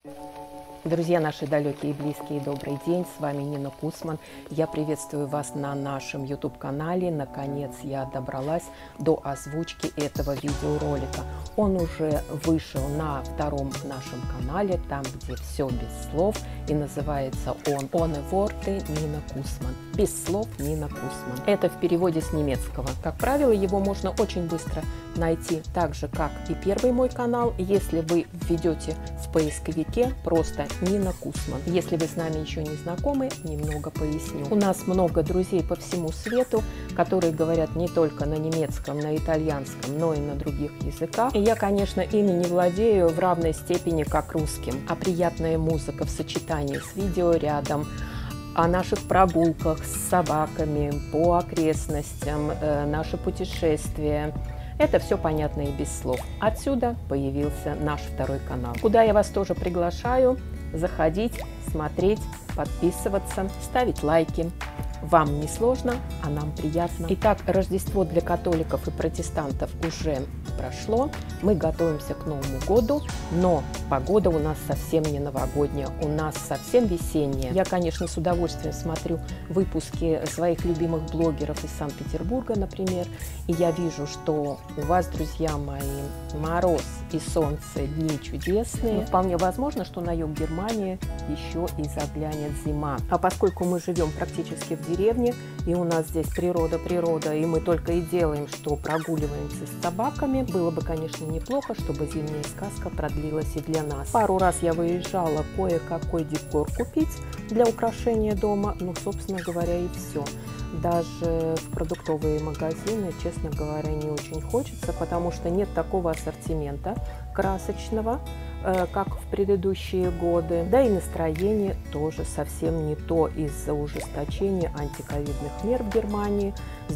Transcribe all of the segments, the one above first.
Друзья наши далекие, близкие, добрый день, с вами Нина Кусман. Я приветствую вас на нашем YouTube-канале. Наконец я добралась до озвучки этого видеоролика. Он уже вышел на втором нашем канале, там, где все без слов, и называется он «Ohne Worte Nina Кусман». Без слов Нина Кусман. Это в переводе с немецкого. Как правило, его можно очень быстро найти, так же, как и первый мой канал, если вы введете в поисковике просто Нина Кусман. Если вы с нами еще не знакомы, немного поясню. У нас много друзей по всему свету, которые говорят не только на немецком, на итальянском, но и на других языках. И я, конечно, ими не владею в равной степени, как русским. А приятная музыка в сочетании с видеорядом о наших прогулках с собаками по окрестностям, наши путешествия. Это все понятно и без слов. Отсюда появился наш второй канал, куда я вас тоже приглашаю заходить, смотреть, подписываться, ставить лайки. Вам не сложно, а нам приятно. Итак, Рождество для католиков и протестантов уже прошло. Мы готовимся к Новому году, но погода у нас совсем не новогодняя, у нас совсем весенняя. Я, конечно, с удовольствием смотрю выпуски своих любимых блогеров из Санкт-Петербурга, например, и я вижу, что у вас, друзья мои, мороз и солнце, дни чудесные. Но вполне возможно, что на юг Германии еще и заглянет зима. А поскольку мы живем практически в деревне, и у нас здесь природа, и мы только и делаем, что прогуливаемся с собаками, было бы, конечно, неплохо, чтобы зимняя сказка продлилась и для нас. Пару раз я выезжала кое-какой декор купить для украшения дома, но, собственно говоря, и все. Даже в продуктовые магазины, честно говоря, не очень хочется, потому что нет такого ассортимента красочного, как в предыдущие годы. Да и настроение тоже совсем не то из-за ужесточения антиковидных мер в Германии. С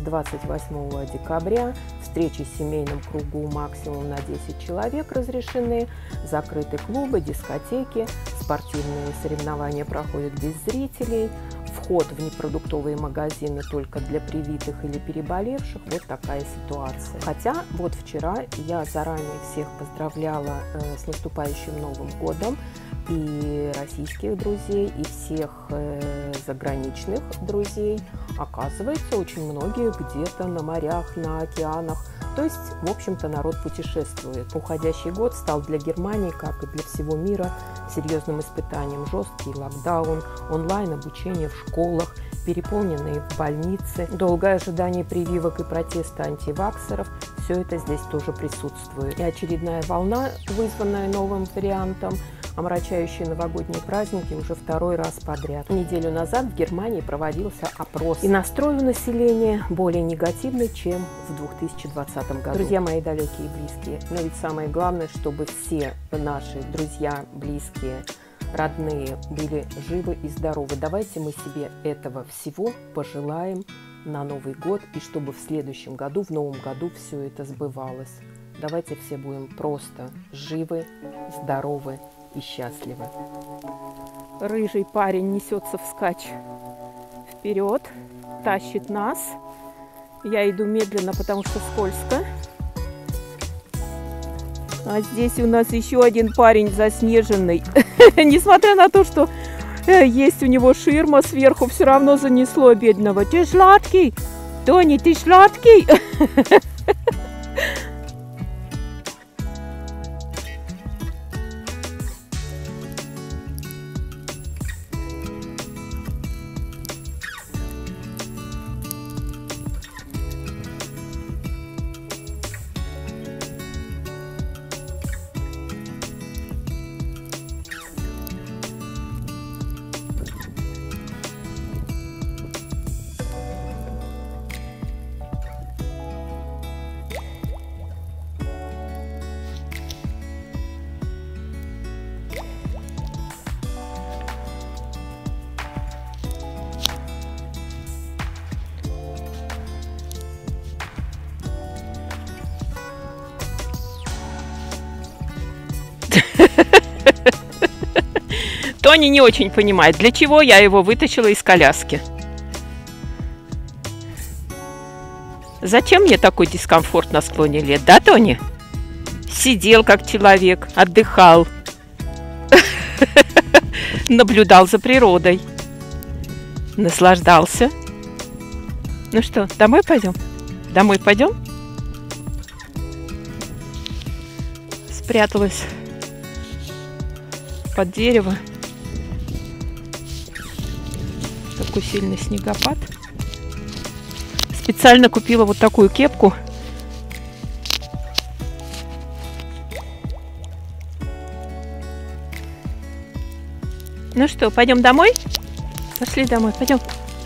28 декабря встречи в семейном кругу максимум на 10 человек разрешены, закрыты клубы, дискотеки, спортивные соревнования проходят без зрителей, вход в непродуктовые магазины только для привитых или переболевших. Вот такая ситуация. Хотя вот вчера я заранее всех поздравляла с наступающим Новым годом, и российских друзей, и всех заграничных друзей. Оказывается, очень многие где-то на морях, на океанах. То есть, в общем-то, народ путешествует. Уходящий год стал для Германии, как и для всего мира, серьезным испытанием. Жесткий локдаун, онлайн-обучение в школах, переполненные больницы, долгое ожидание прививок и протеста антиваксеров. Все это здесь тоже присутствует. И очередная волна, вызванная новым вариантом, омрачающие новогодние праздники уже второй раз подряд. Неделю назад в Германии проводился опрос, и настрой у населения более негативный, чем в 2020 году. Друзья мои далекие и близкие, но ведь самое главное, чтобы все наши друзья, близкие, родные были живы и здоровы. Давайте мы себе этого всего пожелаем на Новый год, и чтобы в следующем году, в Новом году все это сбывалось. Давайте все будем просто живы, здоровы и счастливы. Рыжий парень несется вскачь вперед, тащит нас. Я иду медленно, потому что скользко. А здесь у нас еще один парень заснеженный. Несмотря на то, что есть у него ширма сверху, все равно занесло бедного. Ты сладкий, Тони, ты сладкий. Тони не очень понимает, для чего я его вытащила из коляски. Зачем мне такой дискомфорт на склоне лет, да, Тони? Сидел как человек, отдыхал. наблюдал за природой, наслаждался. Ну что, домой пойдем? Домой пойдем? Спряталась под дерево. Такой сильный снегопад. Специально купила вот такую кепку. Ну что, пойдем домой? Пошли домой, пойдем.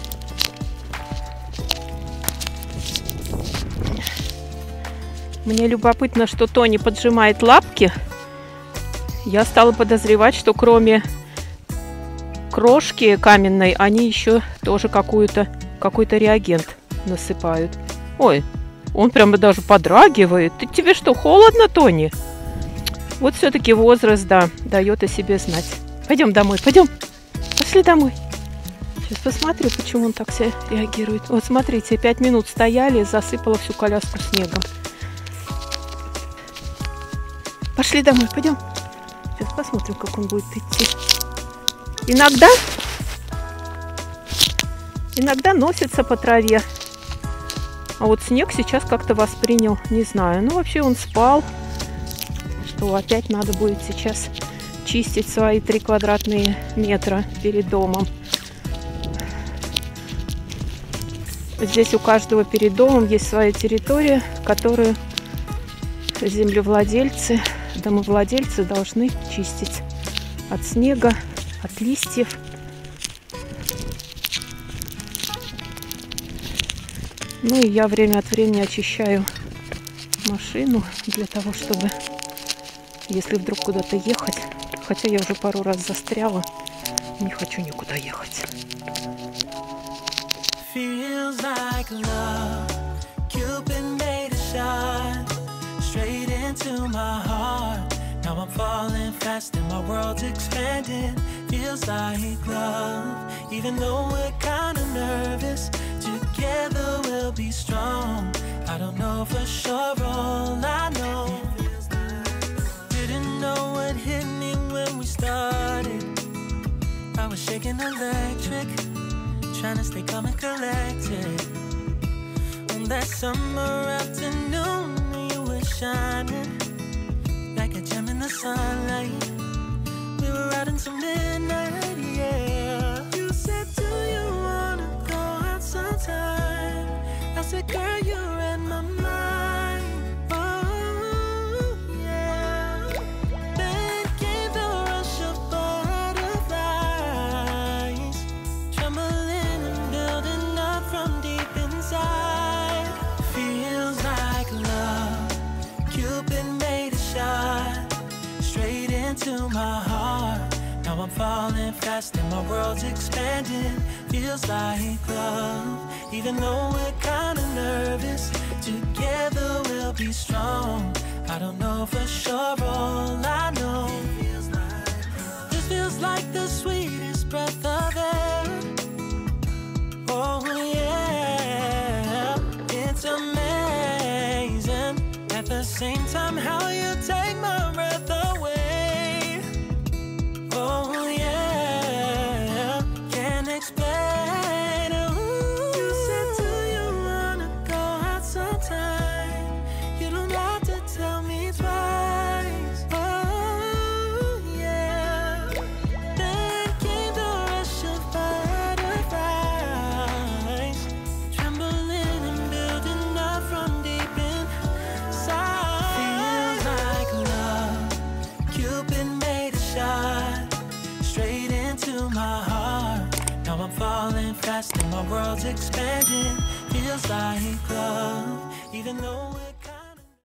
Мне любопытно, что Тони поджимает лапки. Я стала подозревать, что кроме крошки каменной, они еще тоже какой-то реагент насыпают. Ой, он прямо даже подрагивает. Тебе что, холодно, Тони? Вот все-таки возраст, да, дает о себе знать. Пойдем домой, пойдем. Пошли домой. Сейчас посмотрю, почему он так себя реагирует. Вот смотрите, 5 минут стояли, засыпала всю коляску снегом. Пошли домой, пойдем. Сейчас посмотрим, как он будет идти. Иногда носится по траве. А вот снег сейчас как-то воспринял, не знаю. Ну, вообще он спал. Что опять надо будет сейчас чистить свои 3 квадратные метра перед домом. Здесь у каждого перед домом есть своя территория, которую землевладельцы, домовладельцы должны чистить от снега, от листьев. Ну и я время от времени очищаю машину для того, чтобы, если вдруг куда-то ехать, хотя я уже пару раз застряла, не хочу никуда ехать. Feels like love, Cupid made a shot straight into my heart. Now I'm falling fast and my world's expanding. Feels like love, even though we're kinda nervous. Together we'll be strong. I don't know for sure, all I know. Didn't know what hit me when we started. I was shaking electric, trying to stay calm and collected. On that summer afternoon, you were shining like a gem in the sunlight. We were riding till midnight, yeah. You said, do you wanna go out sometime? I said, girl, you're in my mind. Oh, yeah. Then came the rush of butterflies, trembling and building up from deep inside. Feels like love, Cupid made a shot straight into my heart. Now I'm falling fast and my world's expanding. Feels like love, even though we're kinda nervous. Together we'll be strong. I don't know for sure, all I know. This feels like the sweetest breath of air. Oh yeah, it's amazing. At the same time, how you take my breath away. Oh yeah, can't explain. Ooh. You said, do you wanna go out sometime? You don't have to tell me twice. Oh yeah. Then came the rush of butterflies, trembling and building up from deep inside. Feels like love, Cupid made a shot straight into my heart. Now I'm falling fast and my world's expanding. Feels like love, even though we're